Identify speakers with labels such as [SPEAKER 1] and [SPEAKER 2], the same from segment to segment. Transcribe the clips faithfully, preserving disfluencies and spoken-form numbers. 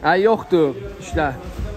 [SPEAKER 1] Ha, yoxdur işlər.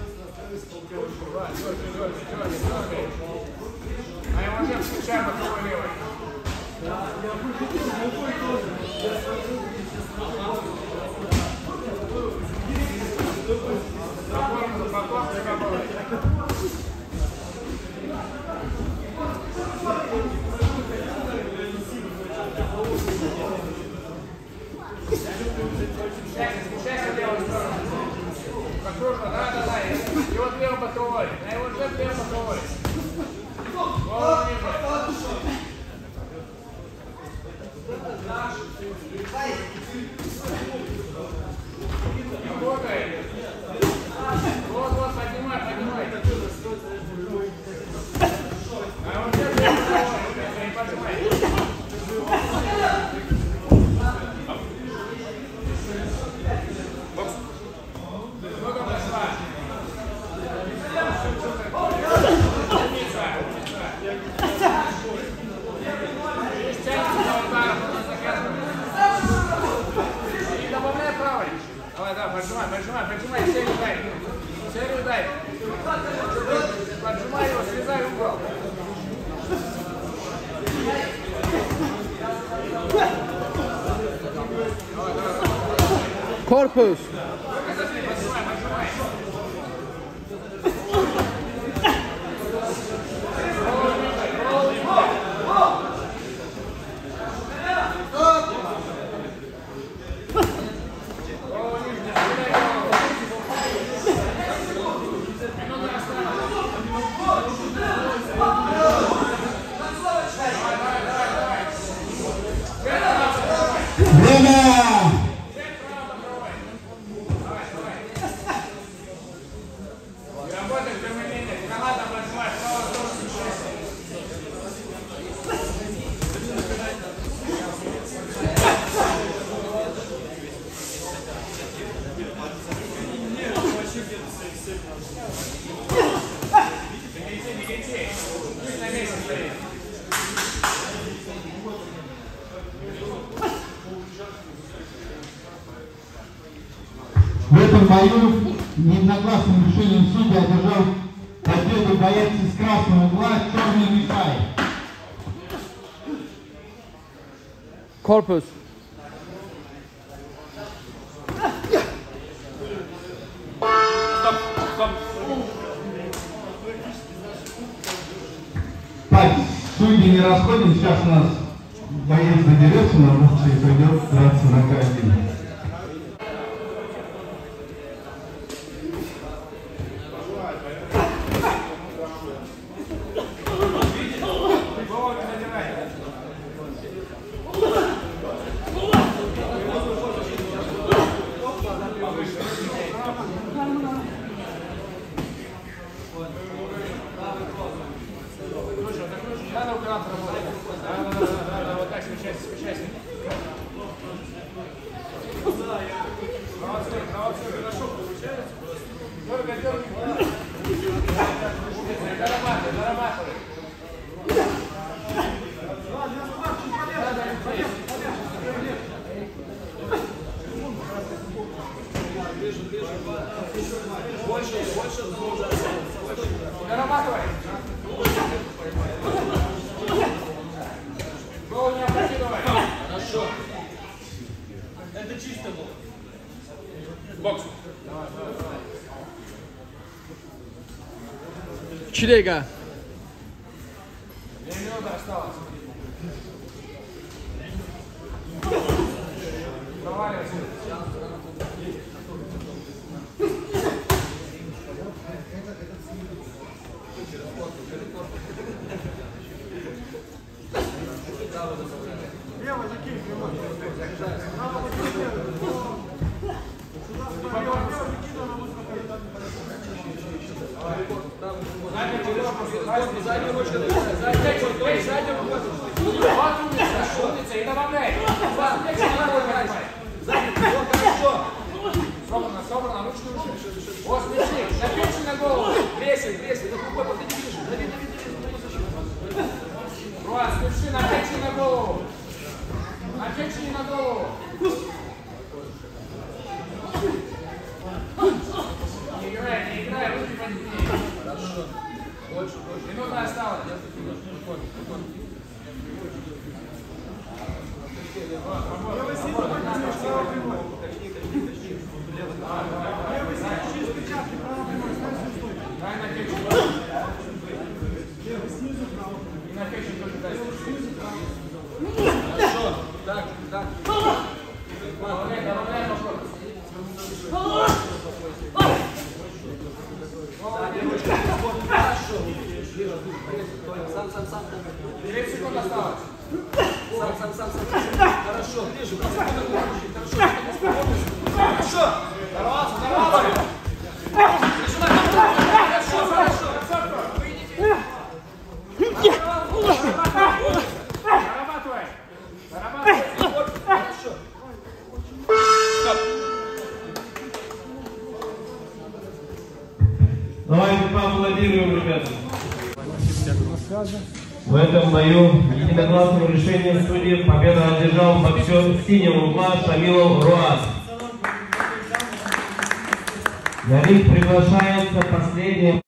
[SPEAKER 2] Аккуратно, да, да, да. И вот левый боковой. На его же левый боковой. Голову ниже. Работай. Вот, вот, поднимай, поднимай. На его же левый боковой. Не поднимай. Поджимай, поджимай, поджимай, серию дай. Серию дай. Поджимай его, срезай угол.
[SPEAKER 1] Корпус.
[SPEAKER 3] В этом бою неодногласным решением судьи одержал победу боец из красного угла «Черный Михай».
[SPEAKER 1] Корпус.
[SPEAKER 3] Так, судьи не расходим, сейчас у нас боец задерется на лучше и пойдет драться на карабин.
[SPEAKER 2] Больше, больше, дорабатывай. Голову не опрокидывай. Хорошо. Это чисто было. Бокс.
[SPEAKER 1] Чилега.
[SPEAKER 2] Две минуты осталось. Проваливайся. Лево закинь прямой. Право закинь. Заднюю ручку. Заднюю ручку. Вот умница. И добавляй. Хорошо. Собрано, собрано. Ручку выше. Вот смешни. На печень, на голову. Весит, весит. Дави, дави, дави. Руан, смешни на печень, на голову. На печень, на голову.
[SPEAKER 4] Сам, сам, сам.
[SPEAKER 2] тридцать секунд осталось.
[SPEAKER 4] Сам, сам, сам, сам. Хорошо, ближе. Хорошо. Хорошо.
[SPEAKER 2] Здороваться, здороваться. Хорошо, хорошо. Зарабатывай. Зарабатывай.
[SPEAKER 4] Хорошо.
[SPEAKER 5] Давайте поаплодируем, ребята. В этом бою единогласным решением судей победу одержал боксер синего угла Шамилов Руаз. На ринг приглашается последний.